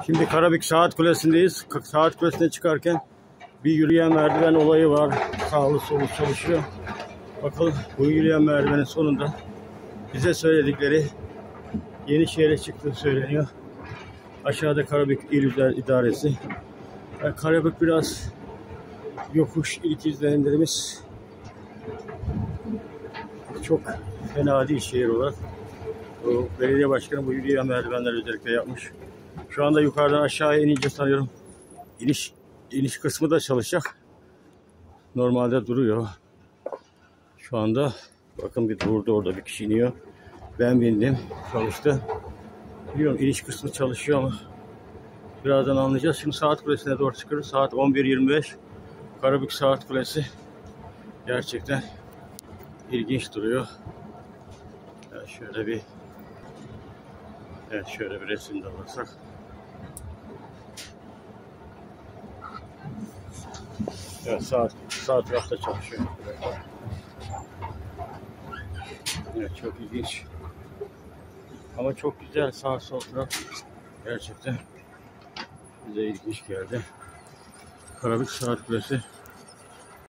Şimdi Karabük Saat Kulesi'ndeyiz. Saat Kulesi'ne çıkarken bir yürüyen merdiven olayı var. Sağlı solu çalışıyor. Bakalım bu yürüyen merdivenin sonunda bize söyledikleri Yenişehir'e çıktığı söyleniyor. Aşağıda Karabük İl İdaresi. Yani Karabük biraz yokuş, ilk izlenimlerimiz çok fena değil şehir olarak. O belediye başkanı bu yürüyen merdivenler özellikle yapmış. Şu anda yukarıdan aşağıya inince sanıyorum iniş kısmı da çalışacak. Normalde duruyor. Şu anda bakın bir durdu, orada bir kişi iniyor. Ben bindim, çalıştı. Biliyorum iniş kısmı çalışıyor ama birazdan anlayacağız. Şimdi Saat Kulesi'ne doğru çıkıyoruz. Saat 11:25. Karabük Saat Kulesi gerçekten ilginç duruyor. Yani şöyle bir resim de alırsak. Evet, saat rafta çalışıyor. Evet, çok ilginç. Ama çok güzel sağ sol taraf. Gerçekten bize ilginç geldi. Karabük Saat Kulesi.